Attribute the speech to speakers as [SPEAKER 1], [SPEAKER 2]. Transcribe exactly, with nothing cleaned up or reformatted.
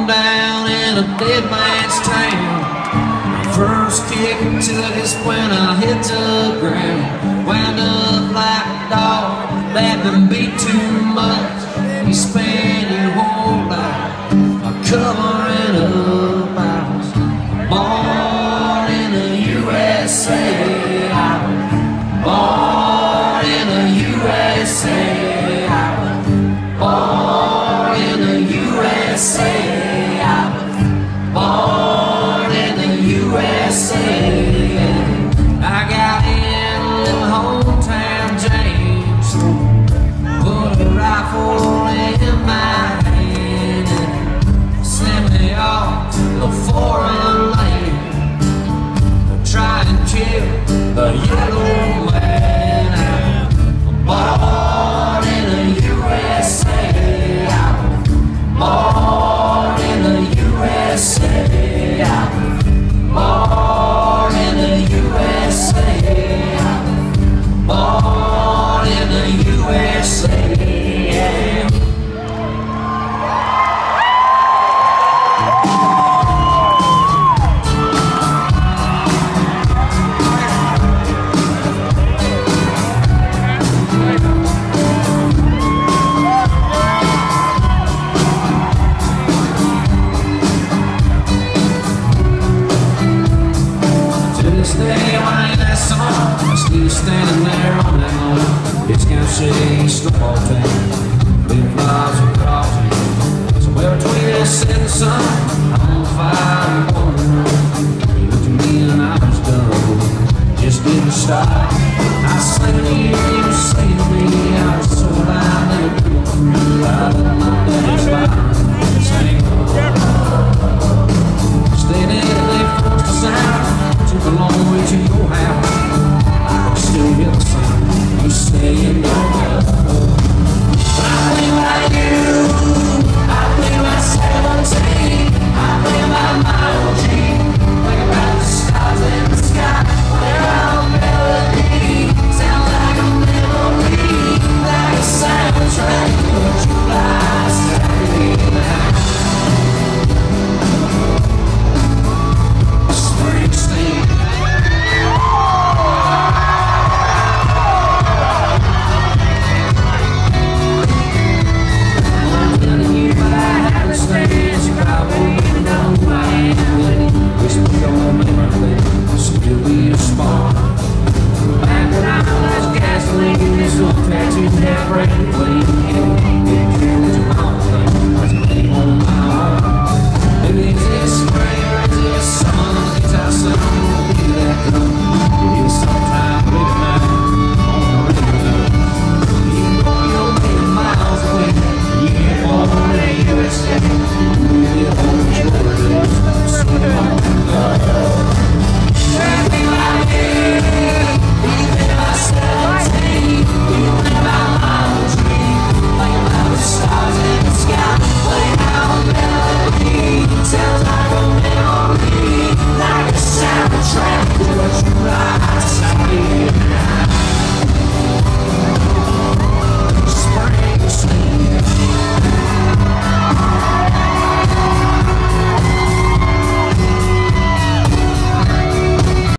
[SPEAKER 1] down in a dead man's town. First kick I took is when I hit the ground. Wound up like a dog that been beat too much. You spend your whole life covering up. I was born in the U S A. I was born in the U S A. I was born in the U S A. I was born in the U S A. I got in a little hometown James, put a rifle in my hand and sent me off to a foreign land, try and kill the yellow man. I'm born in the U S A. I'm born in the U S A. I'm born in the U S A. I'm born in the U S A. Still standing there on that moon. It's gonna say football team. Big flies are crossing. Somewhere between us and the sun, I'm on fire and wondering. You looked at me and I was done. Just didn't stop. I sang to you, you sang to me. I was so blind and I